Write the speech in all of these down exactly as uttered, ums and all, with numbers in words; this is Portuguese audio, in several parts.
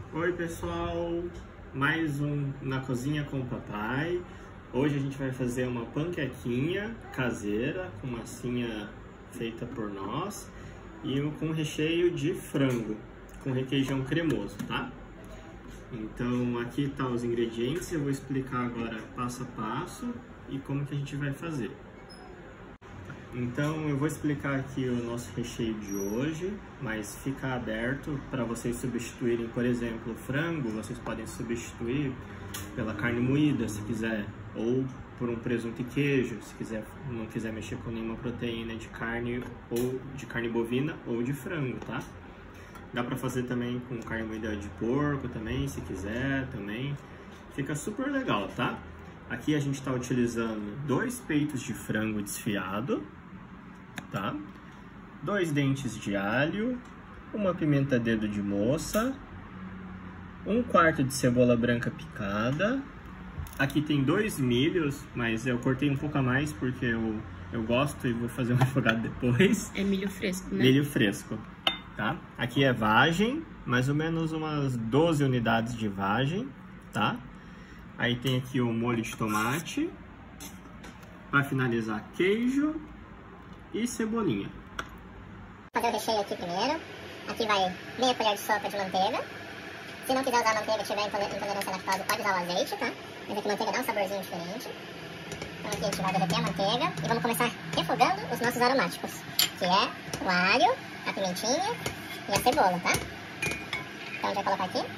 Oi pessoal, mais um Na Cozinha com o Papai. Hoje a gente vai fazer uma panquequinha caseira com massinha feita por nós e com recheio de frango, com requeijão cremoso, tá? Então aqui tá os ingredientes, eu vou explicar agora passo a passo e como que a gente vai fazer. Então eu vou explicar aqui o nosso recheio de hoje, mas fica aberto para vocês substituírem, por exemplo, o frango, vocês podem substituir pela carne moída, se quiser, ou por um presunto e queijo, se quiser, não quiser mexer com nenhuma proteína de carne, ou de carne bovina ou de frango, tá? Dá para fazer também com carne moída de porco também, se quiser também. Fica super legal, tá? Aqui a gente está utilizando dois peitos de frango desfiado, tá? Dois dentes de alho, uma pimenta dedo de moça, um quarto de cebola branca picada. Aqui tem dois milhos, mas eu cortei um pouco a mais porque eu, eu gosto e vou fazer um refogado depois. É milho fresco, né? Milho fresco, tá? Aqui é vagem, mais ou menos umas doze unidades de vagem, tá? Aí tem aqui o molho de tomate, para finalizar queijo e cebolinha. Vou fazer o recheio aqui primeiro. Aqui vai meia colher de sopa de manteiga. Se não quiser usar manteiga, tiver intolerância à lactose, pode usar o azeite, tá? Mas aqui manteiga dá um saborzinho diferente. Então aqui a gente vai derreter a manteiga e vamos começar refogando os nossos aromáticos, que é o alho, a pimentinha e a cebola, tá? Então a gente vai colocar aqui.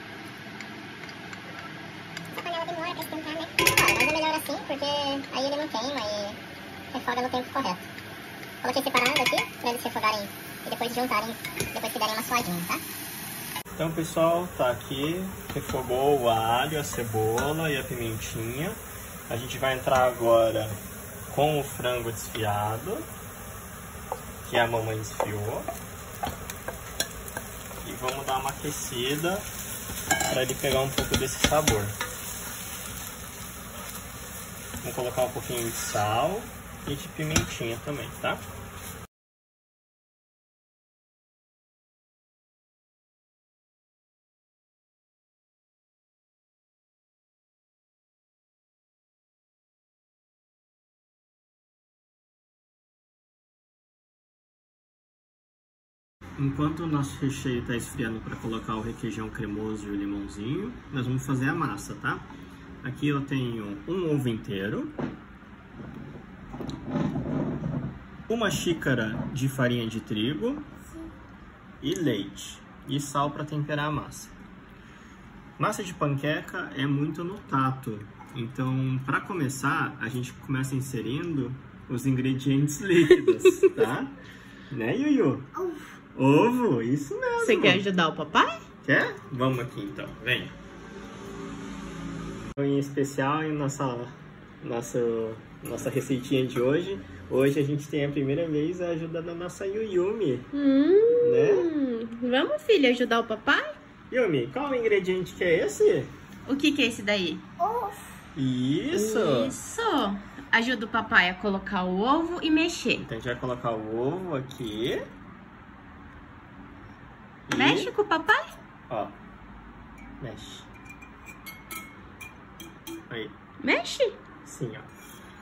Essa panela demora pra esquentar, né? Claro, mas é melhor assim, porque aí ele não queima e refoga no tempo correto. Coloquei separado aqui, pra eles refogarem e depois juntarem, depois que derem uma suadinha, tá? Então pessoal, tá aqui, refogou o alho, a cebola e a pimentinha. A gente vai entrar agora com o frango desfiado, que a mamãe desfiou. E vamos dar uma aquecida para ele pegar um pouco desse sabor. Vamos colocar um pouquinho de sal e de pimentinha também, tá? Enquanto o nosso recheio está esfriando para colocar o requeijão cremoso e o limãozinho, nós vamos fazer a massa, tá? Aqui eu tenho um ovo inteiro, uma xícara de farinha de trigo e leite e sal para temperar a massa. Massa de panqueca é muito no tato, então para começar a gente começa inserindo os ingredientes líquidos, tá? Né, Yuyu? Ovo, isso mesmo. Você quer ajudar o papai? Quer? Vamos aqui então, vem. Em especial em nossa, nossa, nossa receitinha de hoje, hoje a gente tem a primeira vez a ajuda da nossa Yuyumi. Hum, né? Vamos, filha, ajudar o papai? Yumi, qual o ingrediente que é esse? O que que é esse daí? Ovo. Isso! Isso! Ajuda o papai a colocar o ovo e mexer. Então a gente vai colocar o ovo aqui. E... Mexe com o papai? Ó, mexe. Aí. Mexe? Sim, ó.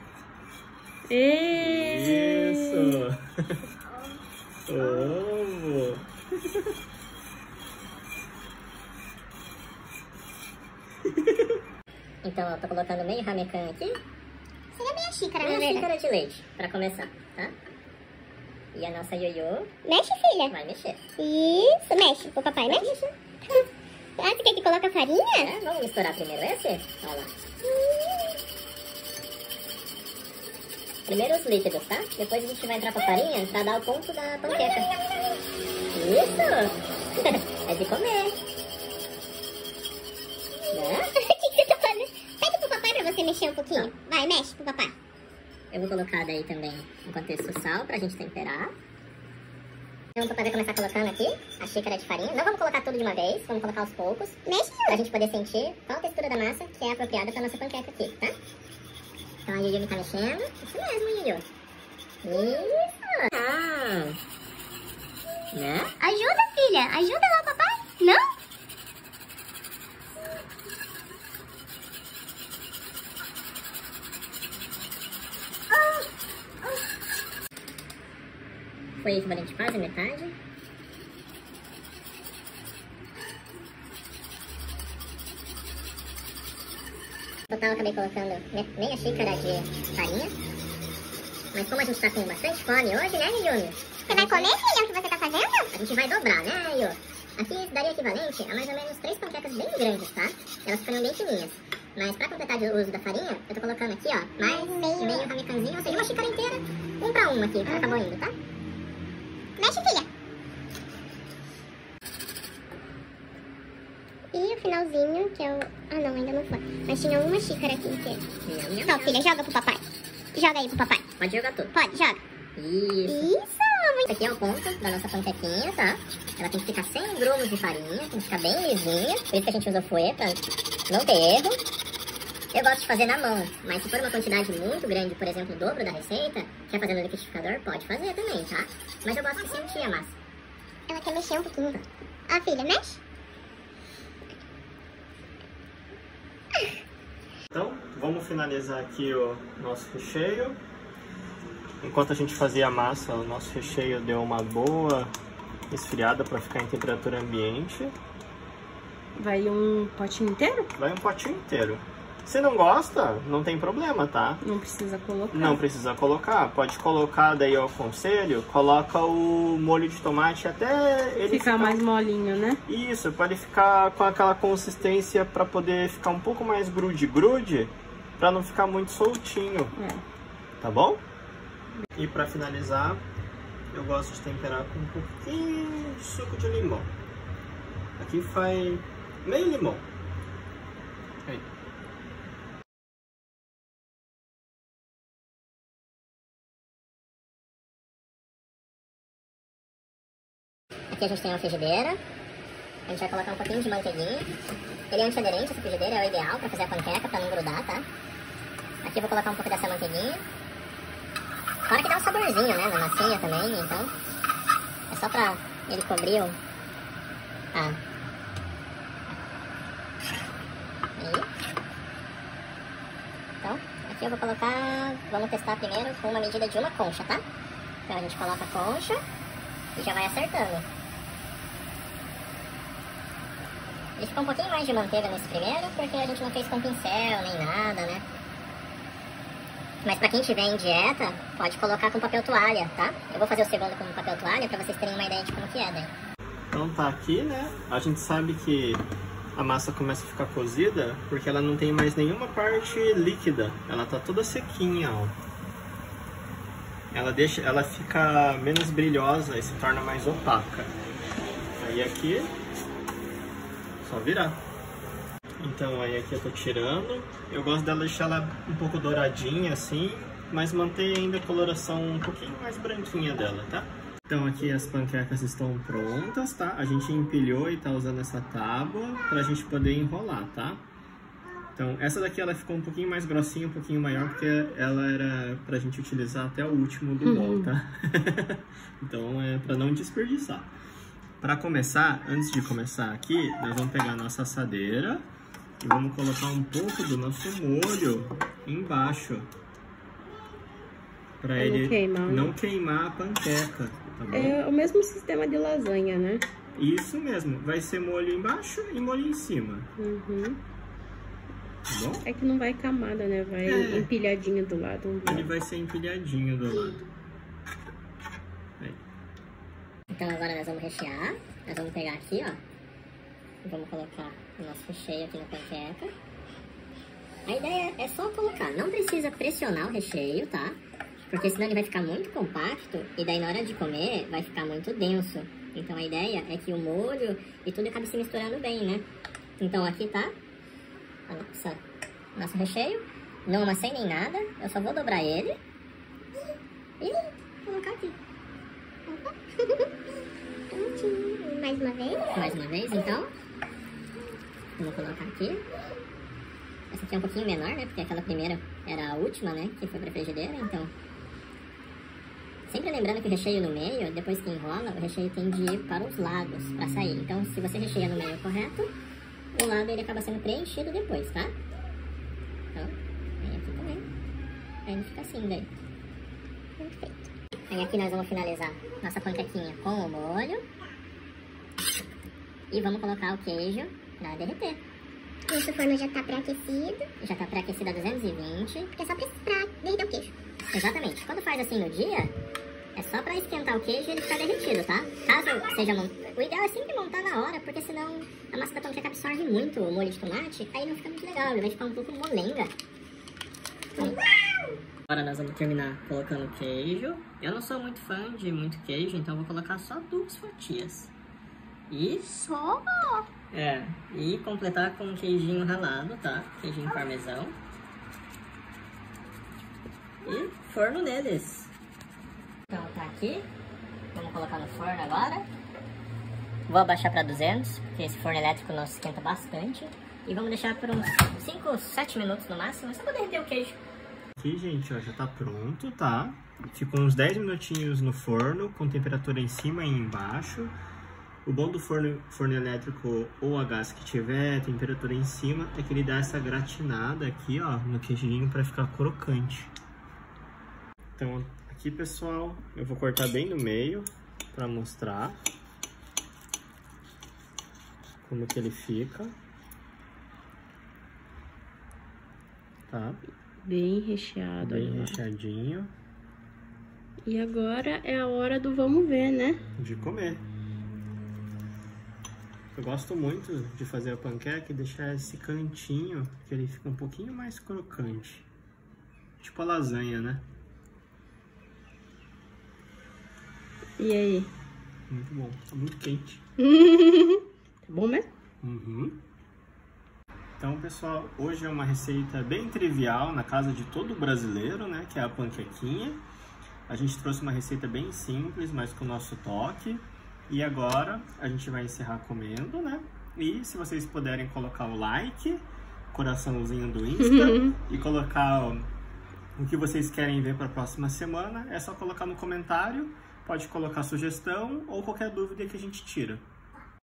E... Isso! Ovo! Então eu tô colocando meio ramecan aqui. Seria meia xícara, Meia né, xícara de leite, pra começar, tá? E a nossa ioiô Mexe, filha. vai mexer. Isso, mexe. O papai mexe. mexe. Ah, você quer que coloque a farinha? É, vamos misturar primeiro esse? Olha lá. Primeiro os líquidos, tá? Depois a gente vai entrar com a farinha pra dar o ponto da panqueca. Isso! É de comer. Né? O que, que você tá fazendo? Pede pro papai pra você mexer um pouquinho. Vai, mexe pro papai. Eu vou colocar daí também, enquanto isso, o sal pra gente temperar. Então, vamos fazer começar colocando aqui a xícara de farinha. Não vamos colocar tudo de uma vez, vamos colocar aos poucos. Mexe, pra gente poder sentir qual a textura da massa que é apropriada pra nossa panqueca aqui, tá? Então a Yuyu tá mexendo. Isso mesmo, Yuyu. Isso. Ah! Né? Ajuda, filha. Ajuda lá, papai. Não? foi equivalente quase a metade. No total, eu acabei colocando meia xícara de farinha. Mas como a gente tá com bastante fome hoje, né, Yumi? Você vai comer, filha, o que você tá fazendo? A gente vai dobrar, né, Yu? Aqui daria equivalente a mais ou menos três panquecas bem grandes, tá? Elas ficariam bem fininhas. Mas pra completar o uso da farinha, eu tô colocando aqui, ó, mais meio, meio ramecanzinho, ou seja, uma xícara inteira, um pra um aqui, acabou indo, tá? Mexe, filha! E o finalzinho, que eu... Ah, não, ainda não foi. Mas tinha uma xícara aqui inteira. Então, filha, joga pro papai. Joga aí pro papai. Pode jogar tudo. Pode, joga. Isso. Isso! Esse aqui é o ponto da nossa panquequinha, tá? Ela tem que ficar cem grumos de farinha, tem que ficar bem lisinha. Por isso que a gente usa o fouet, pra não ter erro. Eu gosto de fazer na mão, mas se for uma quantidade muito grande, por exemplo, o dobro da receita, quer fazer no liquidificador, pode fazer também, tá? Mas eu gosto de sentir a massa. Ela quer mexer um pouquinho. Ó, filha, mexe. Então, vamos finalizar aqui o nosso recheio. Enquanto a gente fazia a massa, o nosso recheio deu uma boa esfriada para ficar em temperatura ambiente. Vai um potinho inteiro? Vai um potinho inteiro. Se não gosta, não tem problema, tá? Não precisa colocar. Não precisa colocar. Pode colocar, daí eu aconselho, coloca o molho de tomate até ele ficar, ficar mais molinho, né? Isso, pode ficar com aquela consistência para poder ficar um pouco mais grude-grude, para não ficar muito soltinho. É. Tá bom? E para finalizar, eu gosto de temperar com um pouquinho de suco de limão. Aqui faz meio limão. Aí. Aqui a gente tem uma frigideira. A gente vai colocar um pouquinho de manteiguinha. Ele é antiaderente, essa frigideira é o ideal para fazer a panqueca, para não grudar, tá? Aqui eu vou colocar um pouco dessa manteiguinha. Claro que dá um saborzinho, né, na massinha também, então é só pra ele cobrir o... Ah. Aí. Então, aqui eu vou colocar, vamos testar primeiro com uma medida de uma concha, tá? Então a gente coloca a concha e já vai acertando. Ele ficou um pouquinho mais de manteiga nesse primeiro, porque a gente não fez com pincel nem nada, né? Mas pra quem tiver em dieta, pode colocar com papel toalha, tá? Eu vou fazer o segundo com papel toalha pra vocês terem uma ideia de como que é daí. Então tá aqui, né? A gente sabe que a massa começa a ficar cozida porque ela não tem mais nenhuma parte líquida. Ela tá toda sequinha, ó. Ela, deixa, ela fica menos brilhosa e se torna mais opaca. Aí aqui, só virar. Então aí aqui eu tô tirando. Eu gosto dela deixar ela um pouco douradinha assim, mas manter ainda a coloração um pouquinho mais branquinha dela, tá? Então aqui as panquecas estão prontas, tá? A gente empilhou e tá usando essa tábua pra gente poder enrolar, tá? Então essa daqui ela ficou um pouquinho mais grossinha, um pouquinho maior, porque ela era pra gente utilizar até o último do bolo, tá? Então é pra não desperdiçar. Pra começar, antes de começar aqui, nós vamos pegar a nossa assadeira e vamos colocar um pouco do nosso molho embaixo. Pra ele não queimar, não queimar a panqueca, tá bom? É o mesmo sistema de lasanha, né? Isso mesmo, vai ser molho embaixo e molho em cima. Uhum. Tá bom? É que não vai camada, né? Vai É. empilhadinho do lado. Um do Ele lado. vai ser empilhadinho do lado. Aí. Então agora nós vamos rechear. Nós vamos pegar aqui, ó. E vamos colocar o nosso recheio aqui na panqueca. A ideia é só colocar. Não precisa pressionar o recheio, tá? Porque senão ele vai ficar muito compacto e daí na hora de comer vai ficar muito denso. Então a ideia é que o molho e tudo acabe se misturando bem, né? Então aqui tá a nossa, nosso recheio. Não amassei nem nada. Eu só vou dobrar ele e colocar aqui. Mais uma vez. Mais uma vez, então. Vamos colocar aqui. Essa aqui é um pouquinho menor, né? Porque aquela primeira era a última, né? Que foi pra frigideira, então... Sempre lembrando que o recheio no meio, depois que enrola, o recheio tem de ir para os lados, pra sair. Então, se você recheia no meio correto, o lado ele acaba sendo preenchido depois, tá? Então, aí aqui também. Aí ele fica assim daí. Perfeito. Aí aqui nós vamos finalizar nossa panquequinha com o molho. E vamos colocar o queijo pra derreter. Nosso forno já tá pré-aquecido. Já tá pré-aquecido a duzentos e vinte. Porque é só pra, pra derreter o queijo. Exatamente. Quando faz assim no dia, é só pra esquentar o queijo e ele ficar derretido, tá? Caso seja montado... O ideal é sempre montar na hora, porque senão a massa da panqueca absorve muito o molho de tomate, aí não fica muito legal, ele vai ficar um pouco molenga. Então, agora nós vamos terminar colocando queijo. Eu não sou muito fã de muito queijo, então eu vou colocar só duas fatias. E... Só? É, e completar com um queijinho ralado, tá? Queijinho parmesão. E forno neles. Então tá aqui. Vamos colocar no forno agora. Vou abaixar para duzentos, porque esse forno elétrico nosso esquenta bastante. E vamos deixar por uns cinco, sete minutos no máximo, só para derreter o queijo. Aqui, gente, ó, já tá pronto, tá? Ficou uns dez minutinhos no forno, com temperatura em cima e embaixo. O bom do forno, forno elétrico ou a gás que tiver temperatura em cima é que ele dá essa gratinada aqui, ó, no queijinho para ficar crocante. Então, aqui, pessoal, eu vou cortar bem no meio para mostrar como que ele fica. Tá? Bem recheado. Bem agora. recheadinho. E agora é a hora do vamos ver, né? De comer. Eu gosto muito de fazer a panqueca e deixar esse cantinho, que ele fica um pouquinho mais crocante. Tipo a lasanha, né? E aí? Muito bom. Tá muito quente. Tá bom mesmo? Uhum. Então, pessoal, hoje é uma receita bem trivial na casa de todo brasileiro, né? Que é a panquequinha. A gente trouxe uma receita bem simples, mas com o nosso toque. E agora a gente vai encerrar comendo, né? E se vocês puderem colocar o like, coraçãozinho do Insta e colocar o, o que vocês querem ver para a próxima semana, é só colocar no comentário. Pode colocar sugestão ou qualquer dúvida que a gente tira.